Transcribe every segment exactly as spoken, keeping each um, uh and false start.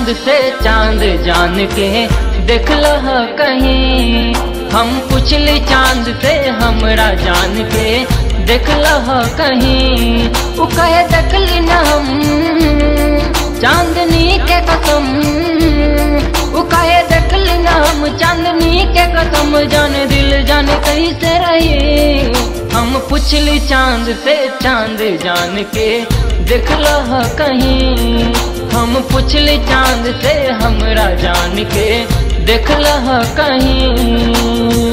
चांद से चांद जान के देख लह कहीं। हम पुछली चांद से हमरा जान के देख लह कहीं। उ कहे देखली न हम चांदनी के कसम। उ कहे देखली न हम चांदनी के कसम। जाने दिल जाने कैसे रही। हम पुछली चांद से चांद जान के देख लह कहीं। हम पुछली चांद से हमरा जान के देख लह कहीं।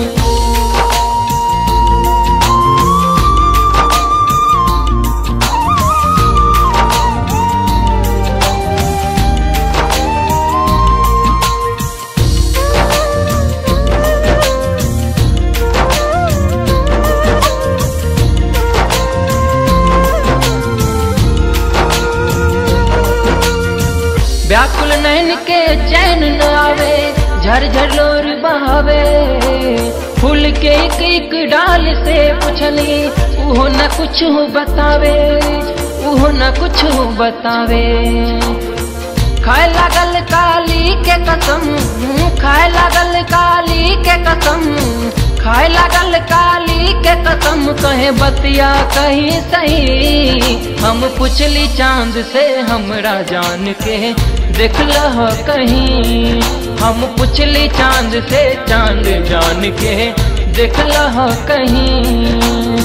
व्याकुल नैन के चैन न आवे झरझर लोर बहावे। फूल के एक एक डाल से पुछली उहो न कुछ बतावे। उहो न कुछ बतावे। खाए लागल काली के कसम। खाए लागल काली के कसम। खाए लागल काली के कसम। कहे बतिया कहीं सही। हम पुछली चांद से हमरा जान के देख लह कहीं। हम पुछली चांद से चांद जान के देख लह कहीं।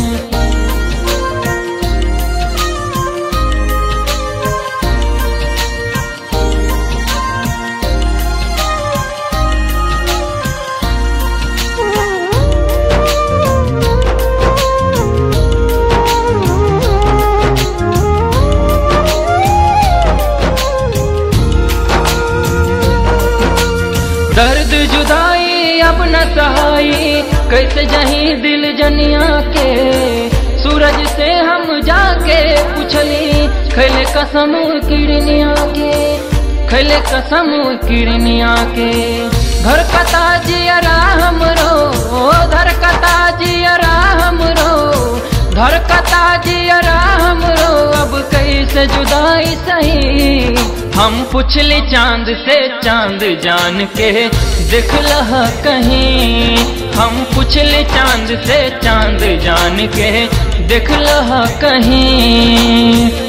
दर्द जुदाई अब न सहाई कैसे जही दिल जनिया के। सूरज से हम जाके पुछली खैले कसम किरनिया के। खैले कसम किरनिया के। घर कता जियरा हमरो धर कता जियरा हमरो धर कता जियरा हमरो। अब कैसे जुदाई सही। हम पुछली चांद से चांद जान के देख लह कहीं। हम पुछली चांद से चांद जान के देख लह कहीं।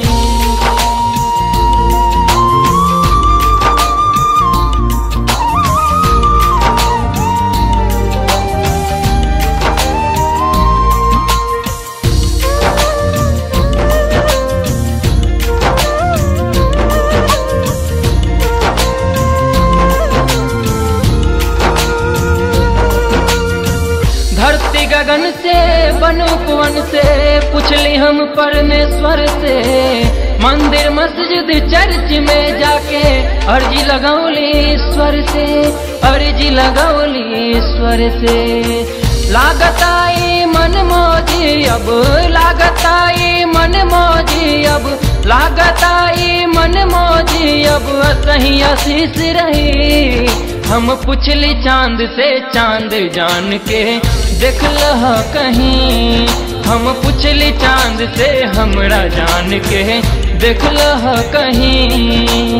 धरती गगन से बनु पवन से पुछली हम परमेश्वर से। मंदिर मस्जिद चर्च में जाके अर्जी लगौली ईश्वर से। अर्जी लगौली ईश्वर से। लागताई मन मौजी अब लागताई मन मौजी अब लागताई मन मौजी अब सही आशीष रही। हम पुछली चांद से चांद जान के देख लह कहीं। हम पुछली चांद से हमरा जान के देख लह कहीं।